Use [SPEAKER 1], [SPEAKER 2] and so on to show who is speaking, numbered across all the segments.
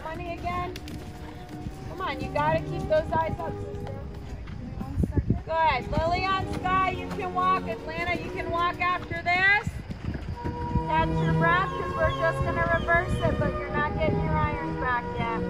[SPEAKER 1] 20 again. Come on, you gotta keep those eyes up, sister. Good. Lily on Sky, you can walk. Atlanta, you can walk after this. Catch your breath because we're just going to reverse it, but you're not getting your irons back yet.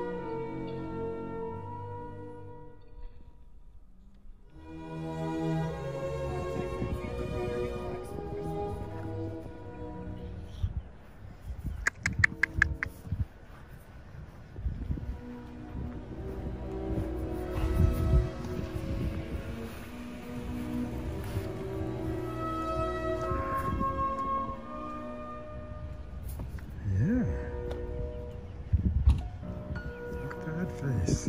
[SPEAKER 2] Face.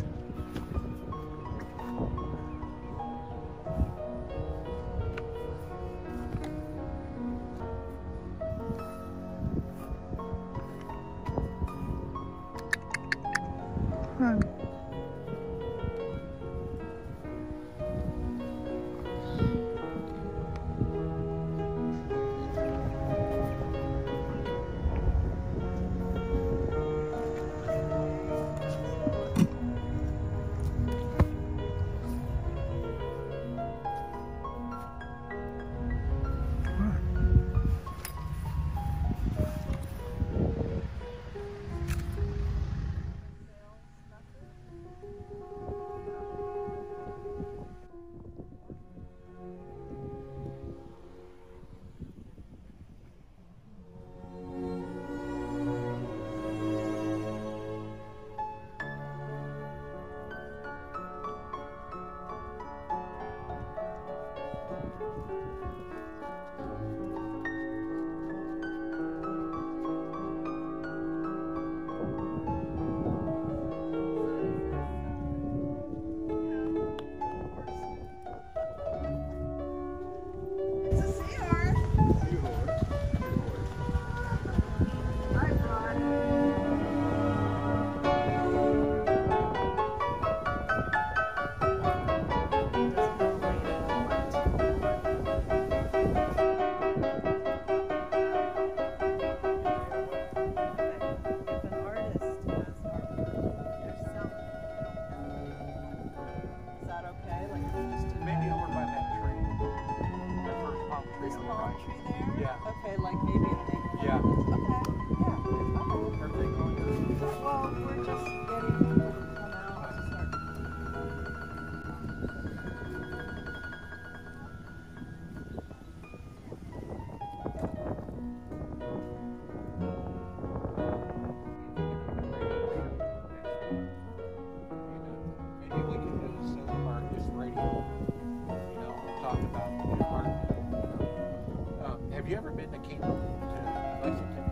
[SPEAKER 3] Have you ever been to Kingdom to Lexington?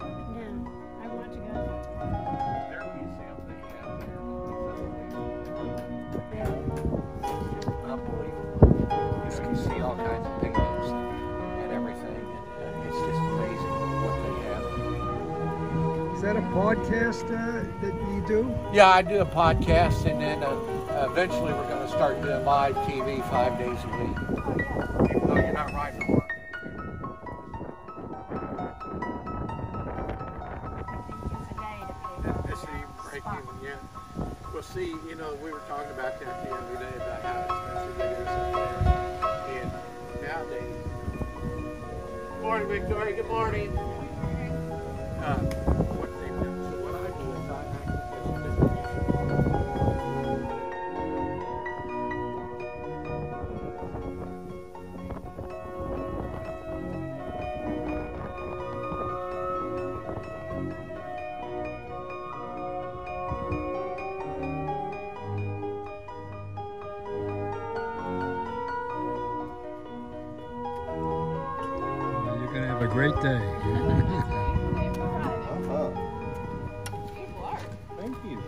[SPEAKER 1] No, I want to go.
[SPEAKER 3] Their museum they have there. Unbelievable. You can see all kinds of paintings and everything. And it's just amazing what they have.
[SPEAKER 2] Is that a podcast that you do?
[SPEAKER 3] Yeah, I do a podcast, and then eventually we're going to start doing live TV 5 days a week. Even though you're not riding a horse. Well, see, you know, we were talking about that the other day about how expensive it is up there. And nowadays, good morning, Victoria. Good morning. What they do, so what I do is I actually get
[SPEAKER 2] Have a great day.
[SPEAKER 3] Thank you.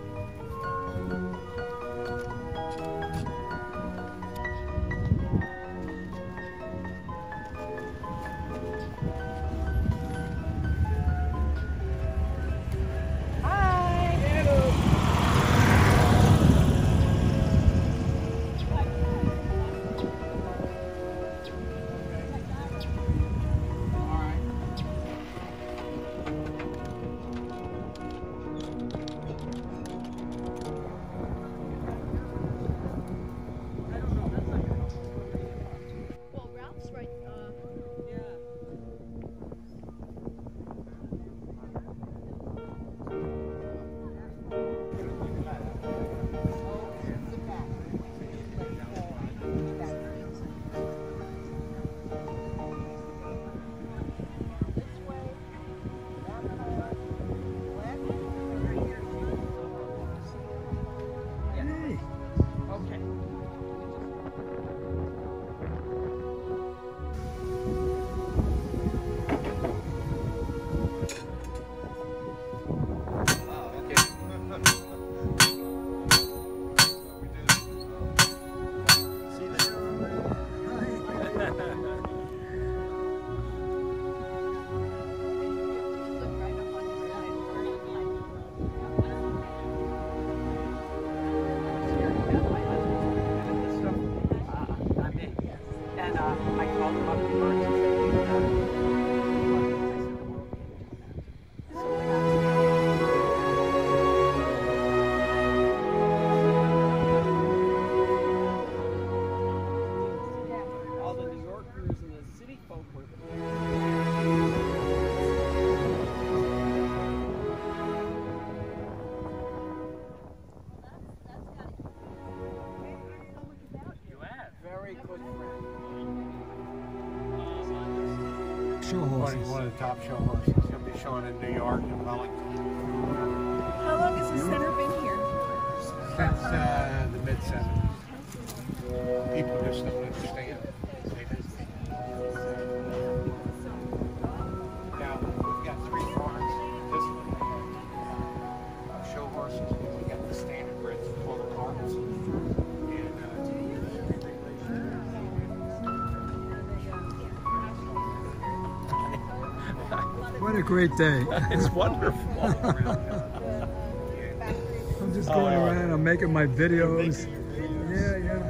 [SPEAKER 3] very good friend.
[SPEAKER 2] Show horses.
[SPEAKER 3] One of the top show horses. He'll be showing in New York and Wellington.
[SPEAKER 1] How long has the center been here?
[SPEAKER 3] Since the mid-70s. People just don't understand. Now, we've got 3 farms. This one show horses. We got the standard breds for the carts.
[SPEAKER 2] What a great day.
[SPEAKER 4] It's wonderful.
[SPEAKER 2] I'm just going around, I'm making my videos. Yeah, yeah.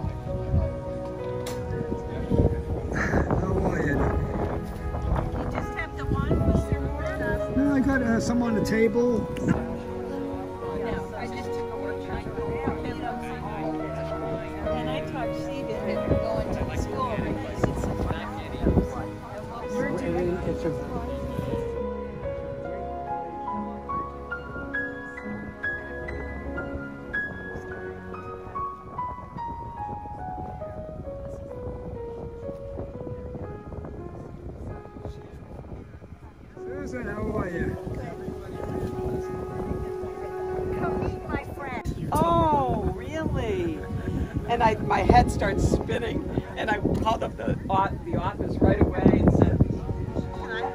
[SPEAKER 2] How are you?
[SPEAKER 1] You just have the one? Was there more?
[SPEAKER 2] No, I got some on the table.
[SPEAKER 1] No, I just took a workshop. And I taught Steve that you're going to the school because it's a we're doing
[SPEAKER 3] It's a
[SPEAKER 2] Susan, how are you?
[SPEAKER 1] Come meet my friend.
[SPEAKER 5] Oh, really? And my head starts spinning, and I called up the office right away and said,
[SPEAKER 1] Can I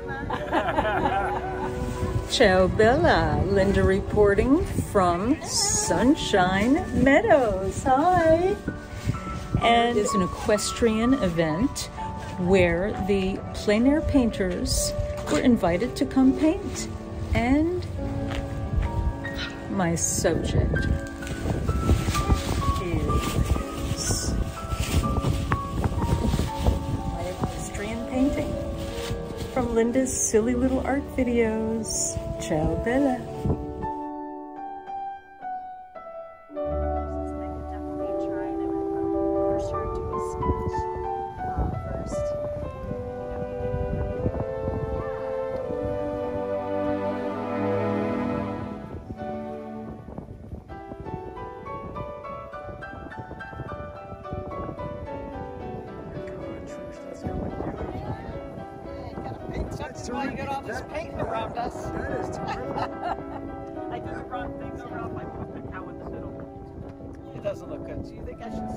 [SPEAKER 1] have
[SPEAKER 6] Ciao Bella, Linda reporting from Sunshine Meadows. Hi. And it's an equestrian event where the plein air painters were invited to come paint. And my subject is my equestrian painting from Linda's silly little art videos. Ciao Bella.
[SPEAKER 5] that's why you got all this paint around us.
[SPEAKER 2] That is terrific.
[SPEAKER 5] I did the wrong thing around my put the cow in the middle. It doesn't look good. Do you think I should?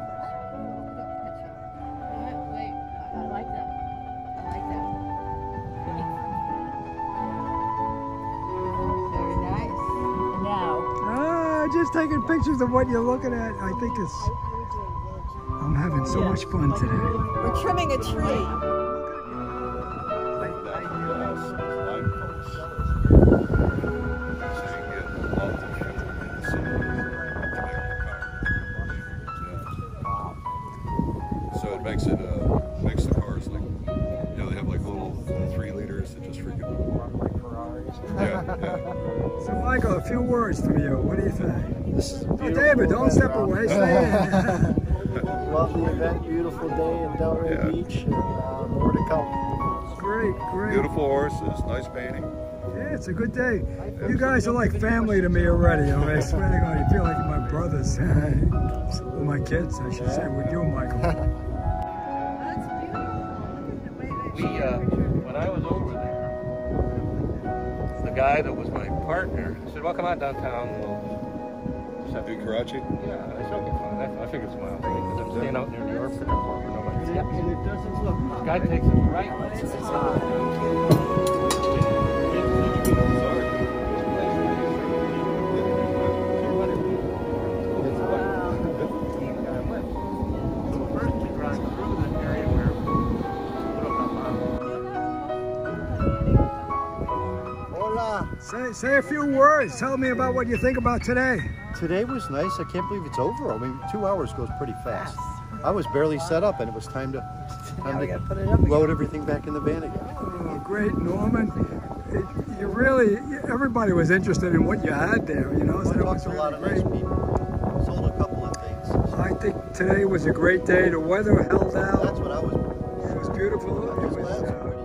[SPEAKER 1] Wait, I like that. I like that. Very nice. Now.
[SPEAKER 2] Just taking pictures of what you're looking at. I think it's... I'm having so much fun today.
[SPEAKER 5] We're trimming a tree.
[SPEAKER 4] So it makes the cars like, you know, they have like little 3 liters that just freaking. Yeah.
[SPEAKER 2] So Michael, a few words from you. What do you think?
[SPEAKER 7] This is a
[SPEAKER 2] Oh,
[SPEAKER 7] beautiful
[SPEAKER 2] David, don't
[SPEAKER 7] day,
[SPEAKER 2] step
[SPEAKER 7] Rob.
[SPEAKER 2] away. Stay in.
[SPEAKER 7] Love the event. Beautiful day in Delray Beach, and more to come.
[SPEAKER 2] Great, great.
[SPEAKER 4] Beautiful horses, nice painting.
[SPEAKER 2] Yeah, it's a good day. You guys are like family to me already. I swear to God, you feel like you're my brothers. Well, my kids, I should say, with you, Michael.
[SPEAKER 8] When I was over there, the guy that was my partner said, well, come on downtown. We'll just have
[SPEAKER 4] Big Karachi?
[SPEAKER 8] Yeah, I said, okay, fine. I figured it's miles away because I'm staying out near New York for airport where nobody's
[SPEAKER 5] Yep, and it doesn't look.
[SPEAKER 8] The guy takes it right to the side.
[SPEAKER 2] Say a few words. Tell me about what you think about today.
[SPEAKER 7] Today was nice. I can't believe it's over. I mean, 2 hours goes pretty fast. I was barely set up, and it was time to load everything back in the van again.
[SPEAKER 2] Oh, great, Norman. You really, everybody was interested in what you had there, you know. So
[SPEAKER 7] I talked to a lot of nice people. Sold a couple of things.
[SPEAKER 2] I think today was a great day. The weather held out.
[SPEAKER 7] That's what I was.
[SPEAKER 2] It was beautiful. It was